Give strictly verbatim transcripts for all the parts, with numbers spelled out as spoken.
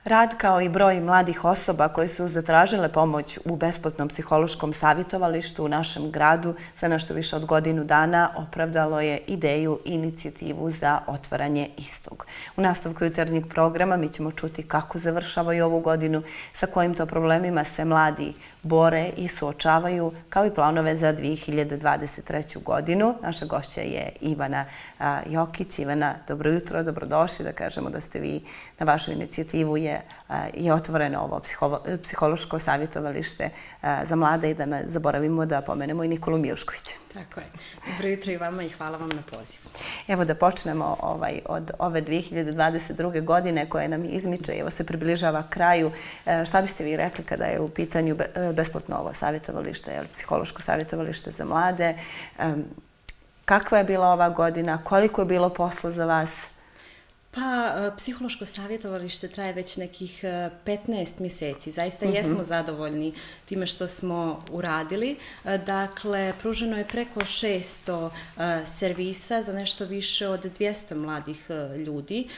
Rad kao i broj mladih osoba koji su zatražile pomoć u besplatnom psihološkom savjetovalištu u našem gradu za nešto više od godinu dana opravdalo je ideju i inicijativu za otvaranje istog. U nastavku jutarnjeg programa mi ćemo čuti kako završavaju ovu godinu, sa kojim to problemima se mladi bore i suočavaju, kao i planove za dvije hiljade dvadeset treću. godinu. Naša gošća je Ivana Jokić. Ivana, dobro jutro, dobrodošli. Da kažemo da ste vi, na vašu inicijativu je, je otvoreno ovo psihološko savjetovalište za mlade i da ne zaboravimo da pomenemo i Nikolu Mijuškovića. Tako je. Dobro jutro i vama i hvala vam na pozivu. Evo da počnemo ovaj, od ove dvije hiljade dvadeset druge. godine koje nam izmiče i evo se približava kraju. Šta biste vi rekli kada je u pitanju besplatno ovo savjetovalište, psihološko savjetovalište za mlade? Kakva je bila ova godina? Koliko je bilo posla za vas? Pa, psihološko savjetovalište traje već nekih petnaest mjeseci. Zaista jesmo zadovoljni time što smo uradili. Dakle, pruženo je preko šesto servisa za nešto više od dvjesto mladih ljudi.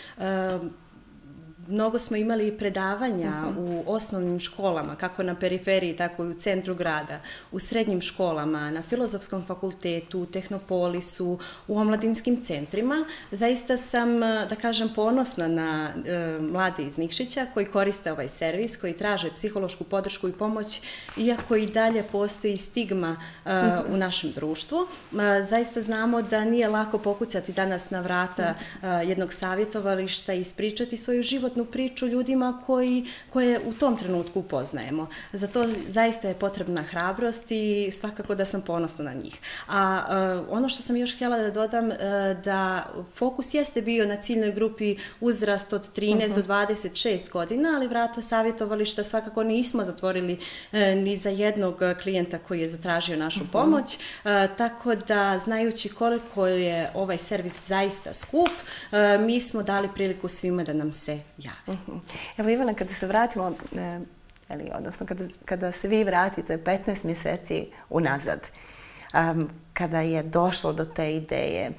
Mnogo smo imali predavanja u osnovnim školama, kako na periferiji, tako i u centru grada, u srednjim školama, na Filozofskom fakultetu, u Tehnopolisu, u omladinskim centrima. Zaista sam, da kažem, ponosna na mlade iz Nikšića koji koriste ovaj servis, koji traže psihološku podršku i pomoć, iako i dalje postoji stigma u našem društvu. Zaista znamo da nije lako pokucati danas na vrata jednog savjetovališta i ispričati svoju životnu priču ljudima koji, koje u tom trenutku upoznajemo. Za to zaista je potrebna hrabrost i svakako da sam ponosna na njih. A uh, ono što sam još htjela da dodam, uh, da fokus jeste bio na ciljnoj grupi uzrast od trinaest do dvadeset šest godina, ali vrata savjetovališta svakako nismo zatvorili uh, ni za jednog klijenta koji je zatražio našu pomoć, uh, tako da znajući koliko je ovaj servis zaista skup, uh, mi smo dali priliku svima da nam se jave. Evo Ivana, kada se vratimo, odnosno kada, kada se vi vratite petnaest mjeseci unazad, kada je došlo do te ideje,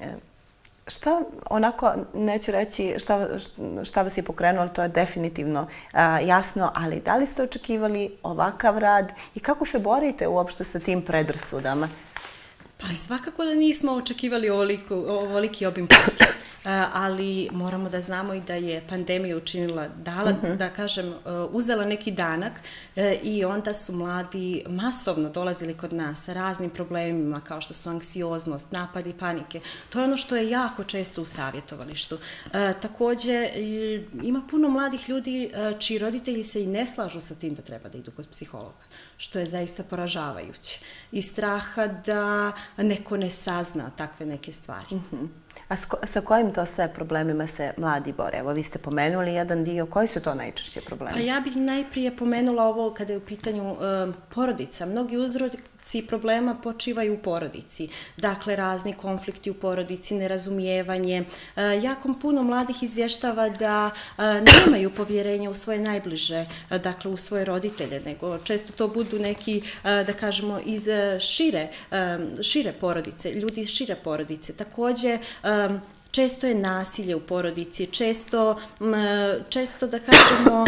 šta, onako, neću reći šta, šta vas je pokrenulo, to je definitivno jasno, ali da li ste očekivali ovakav rad i kako se borite uopšte sa tim predrasudama? Pa svakako da nismo očekivali ovoliko, ovoliki obim posla, ali moramo da znamo i da je pandemija učinila, dala, da kažem, uzela neki danak i onda su mladi masovno dolazili kod nas sa raznim problemima kao što su anksioznost, napadi, panike. To je ono što je jako često u savjetovalištu. Također, ima puno mladih ljudi čiji roditelji se i ne slažu sa tim da treba da idu kod psihologa, što je zaista poražavajuće. I straha da neko ne sazna takve neke stvari. A sa kojim to sve problemima se mladi bore? Evo, vi ste pomenuli jedan dio. Koji su to najčešće problemi? Pa ja bih najprije pomenula ovo kada je u pitanju um, porodica. Mnogi uzroci problema počivaju u porodici. Dakle, razni konflikti u porodici, nerazumijevanje. Uh, jako puno mladih izvještava da uh, nemaju povjerenja u svoje najbliže, uh, dakle u svoje roditelje, nego često to budu neki, uh, da kažemo, iz šire, um, šire porodice, ljudi iz šire porodice. Također, um, često je nasilje u porodici, često, često da kažemo,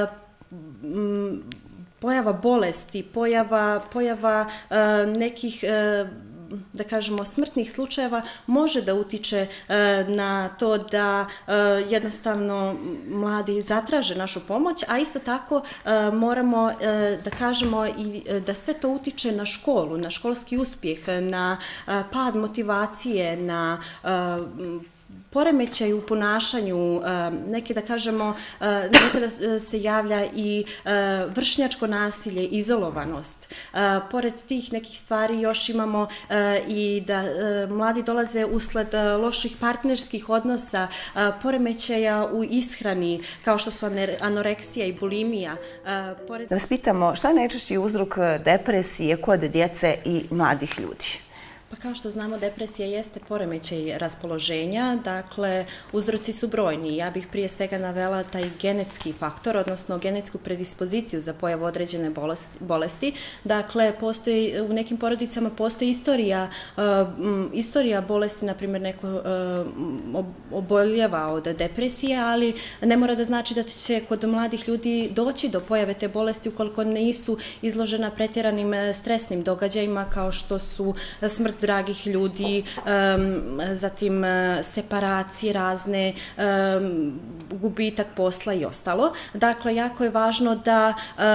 pojava bolesti, pojava, pojava nekih, da kažemo, smrtnih slučajeva može da utiče na to da jednostavno mladi zatraže našu pomoć, a isto tako moramo da kažemo i da sve to utiče na školu, na školski uspjeh, na pad motivacije, na poremećaj u ponašanju, neke da kažemo, nekada se javlja i vršnjačko nasilje, izolovanost. Pored tih nekih stvari još imamo i da mladi dolaze usled loših partnerskih odnosa, poremećaja u ishrani, kao što su anoreksija i bulimija. Da vas pitamo, šta je najčešći uzrok depresije kod djece i mladih ljudi? Pa kao što znamo, depresija jeste poremećaj raspoloženja, dakle, uzroci su brojni. Ja bih prije svega navela taj genetski faktor, odnosno genetsku predispoziciju za pojavu određene bolesti. Dakle, postoji, u nekim porodicama postoji istorija, istorija bolesti, na primjer, neko oboljeva od depresije, ali ne mora da znači da će kod mladih ljudi doći do pojave te bolesti ukoliko nisu izložena pretjeranim stresnim događajima kao što su smrt dragih ljudi, zatim separacije razne, gubitak posla i ostalo. Dakle, jako je važno da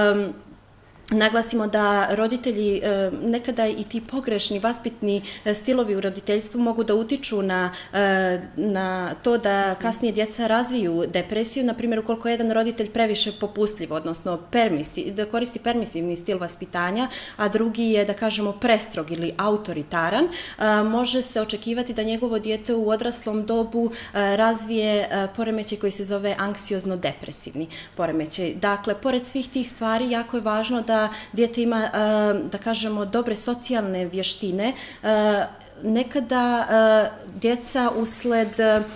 naglasimo da roditelji, nekada i ti pogrešni vaspitni stilovi u roditeljstvu mogu da utiču na, na to da kasnije djeca razviju depresiju. Naprimjer, ukoliko je jedan roditelj previše popustljiv, odnosno permisi, da koristi permisivni stil vaspitanja, a drugi je, da kažemo, prestrog ili autoritaran, može se očekivati da njegovo dijete u odraslom dobu razvije poremećaj koji se zove anksiozno-depresivni poremećaj. Dakle, pored svih tih stvari, jako je važno da da dijete ima, da kažemo, dobre socijalne vještine. Nekada djeca usled,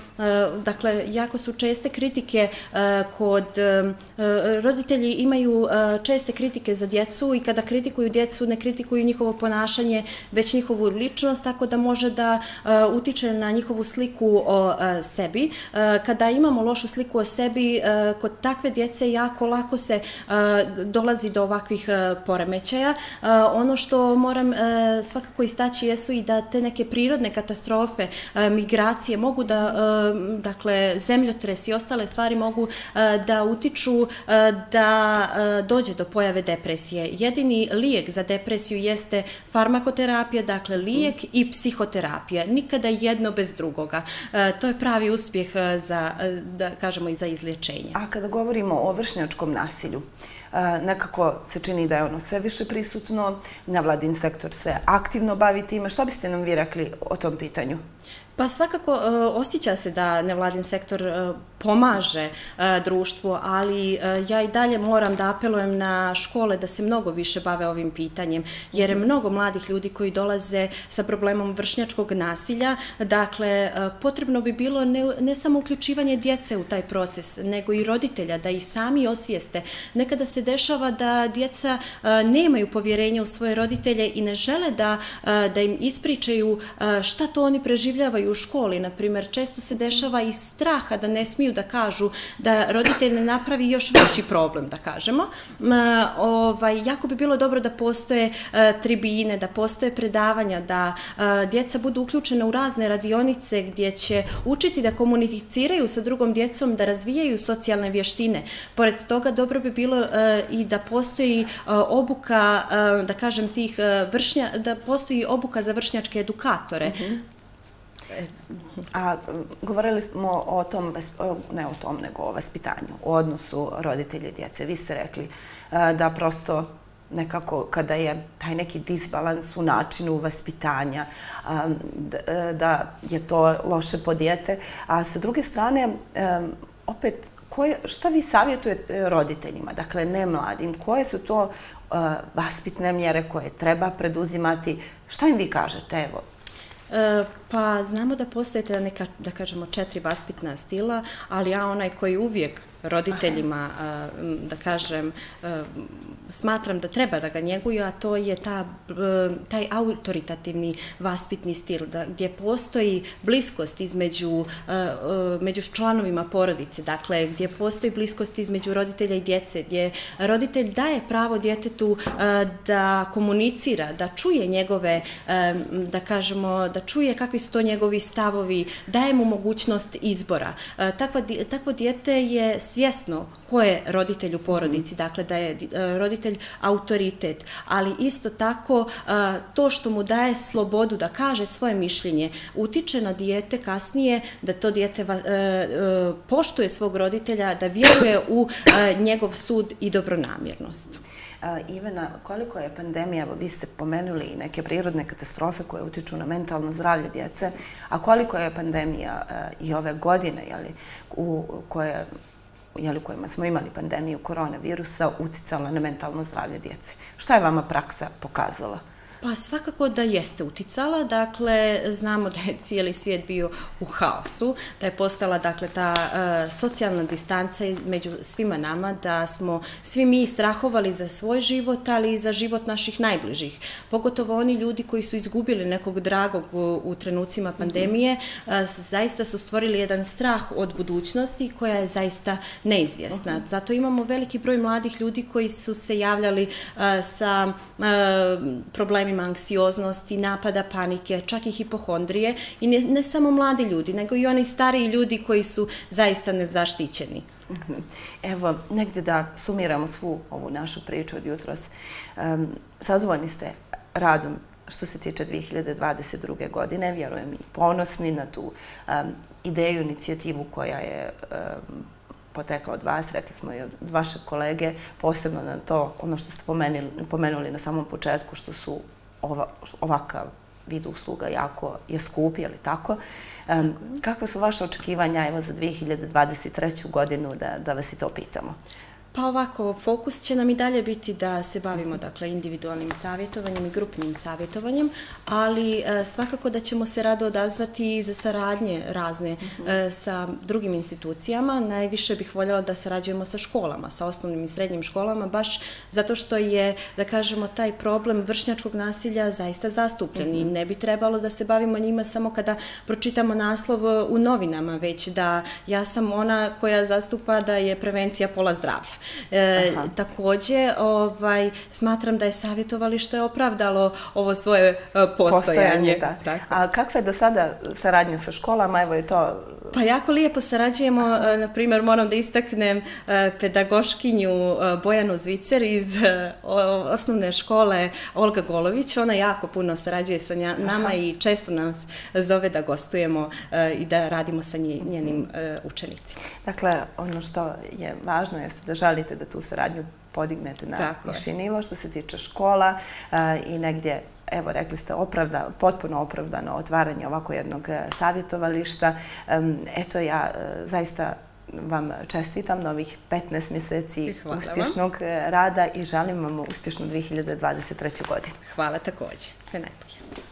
dakle, jako su česte kritike kod, roditelji imaju česte kritike za djecu i kada kritikuju djecu ne kritikuju njihovo ponašanje, već njihovu ličnost, tako da može da utiče na njihovu sliku o sebi. Kada imamo lošu sliku o sebi, kod takve djece jako lako se dolazi do ovakvih poremećaja. Ono što moram svakako istaći jesu i da te neke prirodne katastrofe, migracije mogu da, dakle, zemljotres i ostale stvari mogu da utiču da dođe do pojave depresije. Jedini lijek za depresiju jeste farmakoterapija, dakle lijek i psihoterapija. Nikada jedno bez drugoga. To je pravi uspjeh za, da kažemo, i za izlječenje. A kada govorimo o vršnjačkom nasilju, nekako se čini da je ono sve više prisutno, nevladin sektor se aktivno bavi time. Šta biste nam vi rekli o tom pitanju? Pa svakako osjeća se da nevladin sektor pomaže društvu, ali ja i dalje moram da apelujem na škole da se mnogo više bave ovim pitanjem, jer je mnogo mladih ljudi koji dolaze sa problemom vršnjačkog nasilja. Dakle, potrebno bi bilo ne, ne samo uključivanje djece u taj proces, nego i roditelja, da ih sami osvijeste. Nekada se dešava da djeca nemaju povjerenja u svoje roditelje i ne žele da, da im ispričaju šta to oni preživljavaju u školi. Naprimjer, često se dešava iz straha da ne smiju da kažu, da roditelj ne napravi još veći problem, da kažemo. Ovaj, jako bi bilo dobro da postoje tribine, da postoje predavanja, da djeca budu uključena u razne radionice gdje će učiti da komuniciraju sa drugom djecom, da razvijaju socijalne vještine. Pored toga, dobro bi bilo i da postoji obuka, da kažem, tih vršnja, da postoji obuka za vršnjačke edukatore. Mm-hmm. A govorili smo o tom, ne o tom, nego o vaspitanju, o odnosu roditelja i djece. Vi ste rekli da prosto nekako kada je taj neki disbalans u načinu vaspitanja, da je to loše po dijete. A sa druge strane, opet, koje, šta vi savjetujete roditeljima, dakle ne mladim, koje su to vaspitne mjere koje treba preduzimati? Šta im vi kažete? Evo. Pa znamo da postoje ta neka, da kažemo, četiri vaspitna stila, ali ja onaj koji uvijek roditeljima, da kažem, smatram da treba da ga njeguju, a to je ta, taj autoritativni vaspitni stil, da, gdje postoji bliskost između među članovima porodice, dakle, gdje postoji bliskost između roditelja i djece, gdje roditelj daje pravo djetetu da komunicira, da čuje njegove, da kažemo, da čuje kakvi su to njegovi stavovi, daje mu mogućnost izbora. Takva, takvo dijete je svjesno ko je roditelj u porodici, dakle da je roditelj autoritet, ali isto tako to što mu daje slobodu da kaže svoje mišljenje utiče na dijete kasnije, da to dijete poštuje svog roditelja, da vjeruje u njegov sud i dobronamjernost. Ivana, koliko je pandemija, vi ste pomenuli i neke prirodne katastrofe koje utiču na mentalno zdravlje djece, a koliko je pandemija i ove godine, jeli, u koje u kojima smo imali pandemiju koronavirusa, uticala na mentalno zdravlje djece? Šta je vama praksa pokazala? Pa svakako da jeste uticala, dakle znamo da je cijeli svijet bio u haosu, da je postala dakle ta uh, socijalna distanca među svima nama, da smo svi mi strahovali za svoj život, ali i za život naših najbližih. Pogotovo oni ljudi koji su izgubili nekog dragog u, u trenucima pandemije, uh, zaista su stvorili jedan strah od budućnosti koja je zaista neizvjesna. Uh-huh. Zato imamo veliki broj mladih ljudi koji su se javljali uh, sa uh, problemima anksioznosti, napada panike, čak i hipohondrije i ne, ne samo mladi ljudi, nego i oni stariji ljudi koji su zaista nezaštićeni. Evo, negdje da sumiramo svu ovu našu priču od jutros. Um, zadovoljni ste radom što se tiče dvije hiljade dvadeset druge. godine, vjerujem i ponosni na tu um, ideju, inicijativu koja je um, potekla od vas, rekli smo i od vašeg kolege, posebno na to, ono što ste pomenuli, pomenuli na samom početku, što su ova, ovakav vid usluga jako je skup, je li tako? Um, kakve su vaše očekivanja evo, za dvije hiljade dvadeset treću. godinu, da, da vas i to pitamo? Pa ovako, fokus će nam i dalje biti da se bavimo dakle, individualnim savjetovanjem i grupnim savjetovanjem, ali e, svakako da ćemo se rado odazvati i za saradnje razne e, sa drugim institucijama. Najviše bih voljela da sarađujemo sa školama, sa osnovnim i srednjim školama, baš zato što je, da kažemo, taj problem vršnjačkog nasilja zaista zastupljen i ne bi trebalo da se bavimo njima samo kada pročitamo naslov u novinama, već da ja sam ona koja zastupa da je prevencija pola zdravlja. E, također, ovaj, smatram da je savjetovalište opravdalo ovo svoje e, postojanje. postojanje da. Tako. A kakva je do sada saradnja sa školama? Evo je to... Pa jako lijepo sarađujemo, e, na primjer, moram da istaknem e, pedagoškinju e, Bojanu Zvicer iz e, osnovne škole Olga Golović. Ona jako puno sarađuje sa nja, nama Aha. i često nas zove da gostujemo e, i da radimo sa njenim e, učenicima. Dakle, ono što je važno jeste da želite da tu saradnju podignete na viši nivo što se tiče škola uh, i negdje, evo rekli ste, opravda, potpuno opravdano otvaranje ovako jednog savjetovališta. Um, eto ja uh, zaista vam čestitam na ovih petnaest mjeseci uspješnog rada i želim vam uspješnu dvije hiljade dvadeset treću. godinu. Hvala također. Sve najbolje.